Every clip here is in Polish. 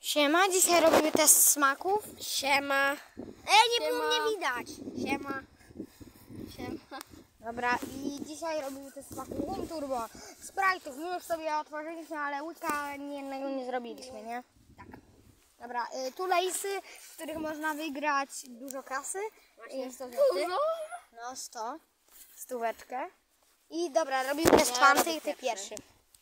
Siema, dzisiaj robimy test smaków. Siema. Nie było mnie widać. Siema. Siema. Dobra, i dzisiaj robimy test smaków Gum Turbo. Sprite'ów my już sobie otworzyliśmy, ale łódka jednego nie zrobiliśmy, nie? Tak. Dobra, tu lejsy, w których można wygrać dużo kasy. Jest to No 100. Stóweczkę. I dobra, robimy test fanty i ty pierwszy.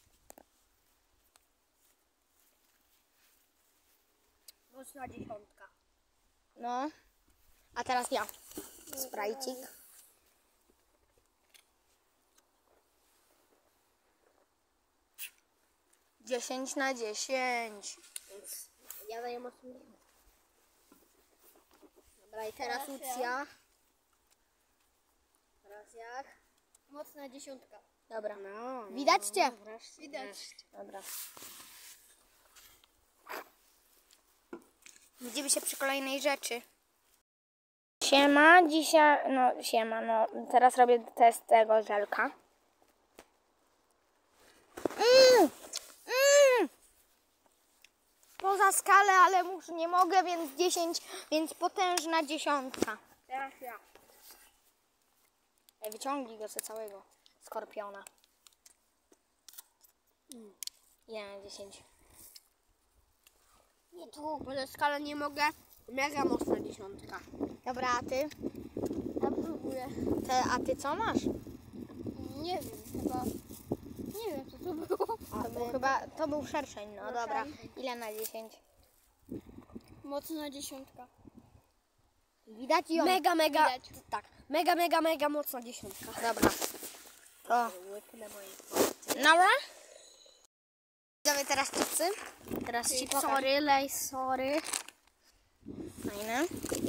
Mocna dziesiątka. No. A teraz ja. Sprajcik. Dziesięć na 10. Więc ja daję mocną dziesiątkę. Dobra, i teraz Lucja. Teraz jak? Mocna dziesiątka. Dobra. No, Widać cię? Wreszcie. Widać. Dobra. Widzimy się przy kolejnej rzeczy. Siema, dzisiaj, siema, teraz robię test tego żelka. Poza skalę, ale nie mogę, więc 10, więc potężna dziesiątka. Teraz ja. Wyciągnij go ze całego skorpiona. 1 na 10. Nie tu, bo za skalę nie mogę. Mega mocna dziesiątka. Dobra, a ty? Ja próbuję. A ty co masz? Nie wiem, chyba. Nie wiem, co to było. To był szerszeń, no dobra. Ile na 10? Mocna dziesiątka. Widać ją? Mega. Widać. Tak. Mega mocna dziesiątka. Dobra. To. Łyknę moje. Dobra. Widzowie teraz chipsy. Teraz ci pokażę. Sorry, sorry. Fajne.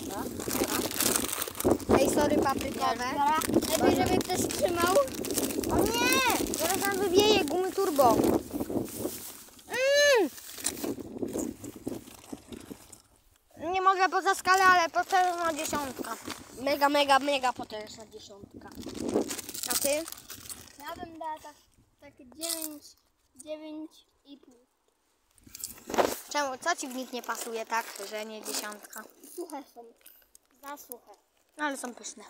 Lejsory paprykowe. Lepiej, żeby ktoś trzymał. O nie! Zaraz nam wywieje gumy turbo. Nie mogę poza skalę, ale potężna dziesiątka. Mega potężna dziesiątka. A ty? Ja bym dała tak 9,5. Czemu? Co ci w nich nie pasuje tak, że nie dziesiątka? Suche są. Za suche. No ale są pyszne.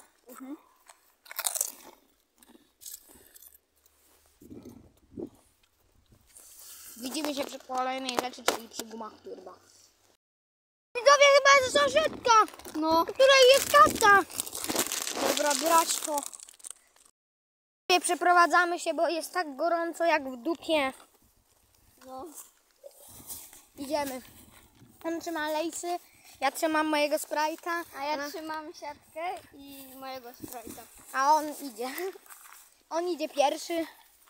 Widzimy się przy kolejnej rzeczy, czyli przy gumach turbo. Widzowie, chyba jest sąsiedka, No. której jest kasa. Dobra, brać to. Przeprowadzamy się, bo jest tak gorąco jak w dupie. No. Idziemy. On trzyma lejsy, ja trzymam mojego Sprite'a, A ja trzymam siatkę i mojego Sprite'a. a on idzie. On idzie pierwszy.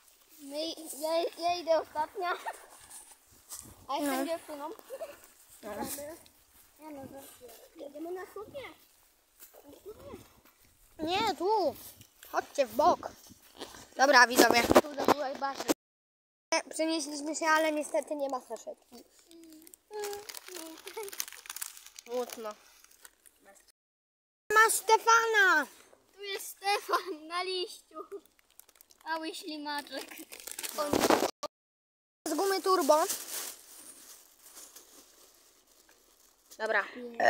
Ja idę ostatnia. A jestem No. dziewczyną. No. Nie no, jedziemy na słupnie. Nie, tu. Chodźcie w bok. Dobra, widzowie. Tu zabyłeś basen. Przenieśliśmy się, ale niestety nie ma saszetki. Smutno. Ma Stefana! Tu jest Stefan na liściu. Mały ślimaczek. Z gumy turbo. Dobra.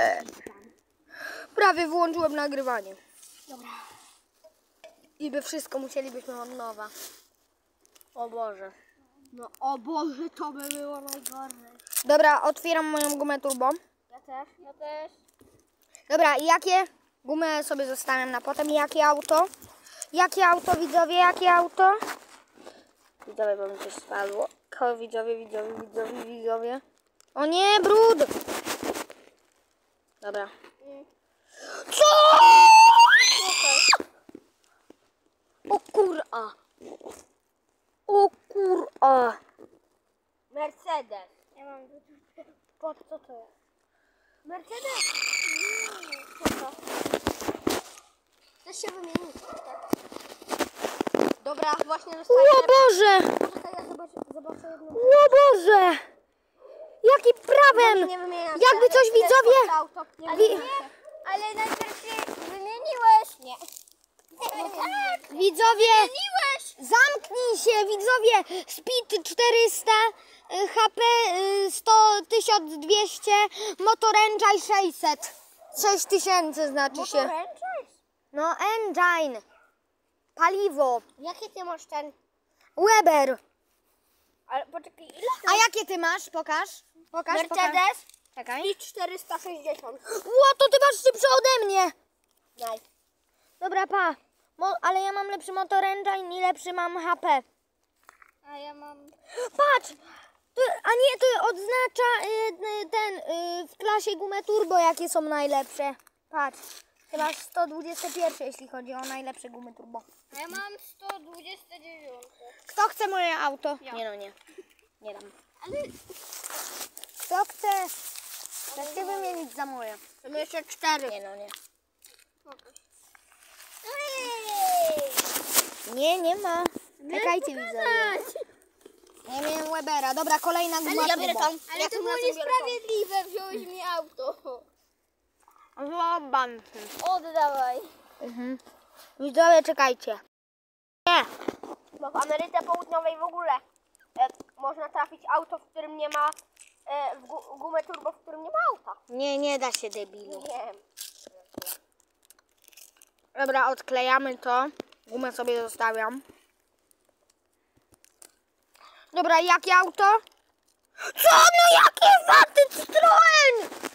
Prawie wyłączyłem nagrywanie. Dobra. I by wszystko musielibyśmy od nowa. O Boże. No o Boże, to by było najgorzej. Dobra, otwieram moją gumę turbo. Ja też. Ja też. Dobra, i jakie? Gumę sobie zostawiam na potem. Jakie auto? Jakie auto, widzowie? Jakie auto? Widzowie, bo mi coś spadło. Widzowie. O nie, brud! Dobra. Co? O kur'a. O kur'a. Mercedes. Ja mam po co to jest? Mercedes? Po co? Chcesz się wymienić, tak? Dobra, właśnie O dostałem. Boże! Poczekaj, ja zobaczę jedno. O Boże! Jakim prawem? Nie wymieniam. Jakby coś, widzowie... Ale najpierw się wymieniłeś. Nie. Widzowie, Miłeś! zamknij się, widzowie. Speed 400, HP 100, 1200, Motor Engine 600. 6000 znaczy się. No, engine. Paliwo. Jakie ty masz ten? Weber. Ale poczekaj, ile? A jakie ty masz? Pokaż. Pokaż. Mercedes Czekaj. i 460. Ło, to ty masz szybsze ode mnie. Daj. Dobra, pa. Ale ja mam lepszy Motor Engine i lepszy mam HP. A ja mam... Patrz! A nie, to odznacza w klasie gumę turbo, jakie są najlepsze. Patrz. Chyba 121, jeśli chodzi o najlepsze gumy turbo. A ja mam 129. Kto chce moje auto? Ja. Nie no, nie. Nie dam. Ale Kto chce? Chcę wymienić za moje. mamy jeszcze 4. Nie no, nie. Pokaż. Nie, nie ma. Czekajcie, widzowie. Ja miałem Webera. Dobra, kolejna guma turbo. Ale to było niesprawiedliwe, wziąłeś mi auto. Złobam. Oddawaj. Widzowie, czekajcie. Nie. Bo w Ameryce Południowej w ogóle można trafić auto, w którym nie ma gumę turbo, w którym nie ma auta. Nie, nie da się, debilu. Wiem. Dobra, odklejamy to. Gumę sobie zostawiam. Dobra, jakie auto? Co? No jakie warty Citroen?